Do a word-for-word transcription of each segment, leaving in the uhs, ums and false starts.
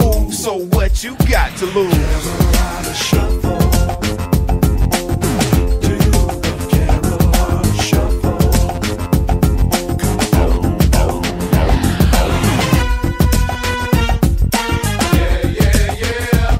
move, so what you got to lose? Carolina Shuffle. Do the Carolina Shuffle. Come on, on, on, Yeah, yeah, yeah.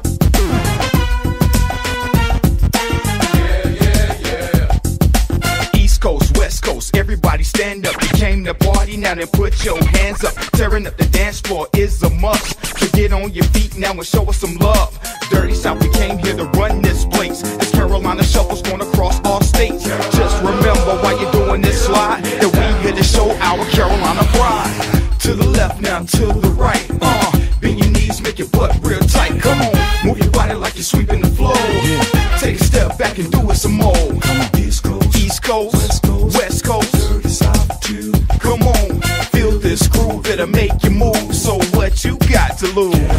Yeah, yeah, yeah. East Coast, West Coast, everybody stand up. You came to party, now then put your hands up. Tearing up the dance floor is a must. So get on your feet now and show us some love. Dirty South, we came here to run this place. This Carolina Shuffle's going across all states. Just remember while you're doing this slide that we here to show our Carolina pride. To the left now, to the right. Uh, bend your knees, make your butt real tight. Come on, move your body like you're sweeping the floor. Take a step back and do it some more. East Coast, East Coast, West Coast, West Coast. Dirty South too. Come on, feel this groove, it'll make you move. So what you got to lose?